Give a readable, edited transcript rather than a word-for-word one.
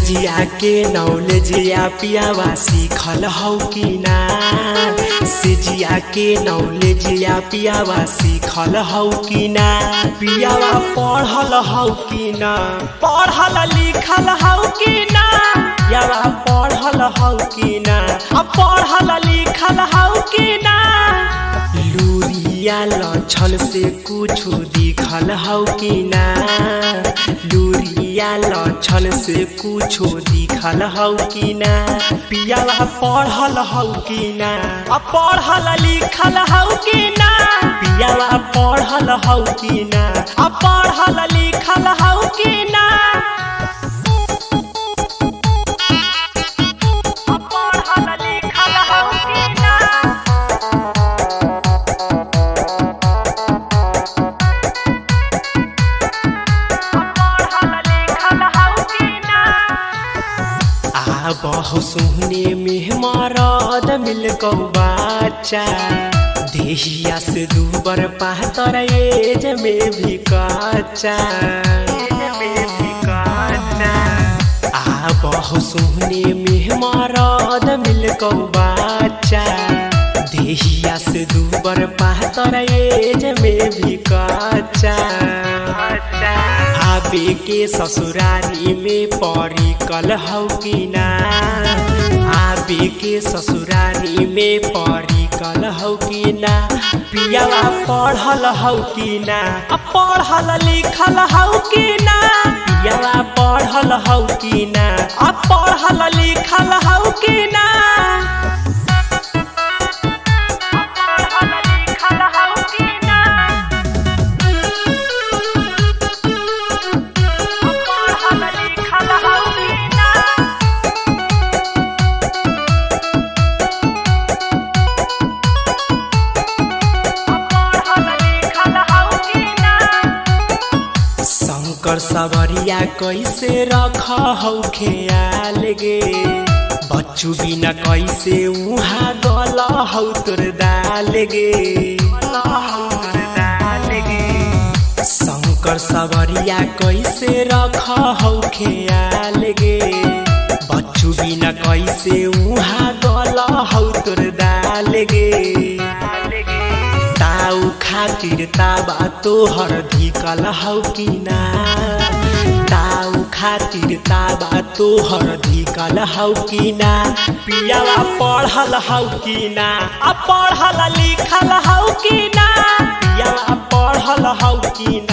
सेजिया के नौलेजिया पियावा सीखल हौ कि ना। सेजिया के नौलेजिया पियावा सीखल हौ कि ना। पियावा पढ़ल हौ कि ना। पढ़ल लिखल हौ कि ना। पियावा पढ़ल हौ कि ना। पढ़ल लिखल हौ कि ना। लूरिया लक्षण से कुछ दिखल हौ कि ना। लूरिया लक्षण से कुछो दिखल हौ कि ना। पियावा पढ़ल हौ कि ना। पढ़ल लिखल हौ कि ना। पियावा पढ़ल हौ कि ना। पढ़ल लिखल हौ कि ना। बहु सुहने में मरद मिल गौ बच्चा। देहिया से दूबर पातर एज में भी कच्चा। बहु सुहने में मरद मिल गौ बच्चा। देहिया से दूबर पातर एज में भी कच्चा। आबे के ससुरारी में परिकल हौ कि ना। आबे के ससुरारी में परिकल हौ कि ना। पियावा पढ़ल हौ कि ना। पढ़ल लिखल हौ कि ना। पियावा पढ़ल हौ कि ना। पढ़ल लिखल हौ कि ना। शंकर सवरिया कैसे रख हौ ख्याल गे। बच्चू बिना कैसे उहाँ गल हौ तोर दाल गे। शंकर सवरिया कैसे रख हौ ख्याल गे। बच्चू बिना कैसे उहाँ गल हौ तोर दाल गे। ताऊ खातिर ताबा तोहर धिकल हौ कि ना। ताऊ खातिर ताबा तोहर धिकल हौ कि ना। पियावा पढ़ल हौ कि ना। पढ़ल लिखल हौ कि ना। पियावा पढ़ल हौ कि ना।